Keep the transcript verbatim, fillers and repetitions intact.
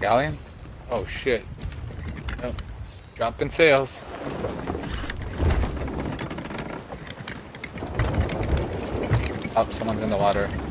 Galleon? Oh shit. Oh. Dropping sails. Oh, someone's in the water.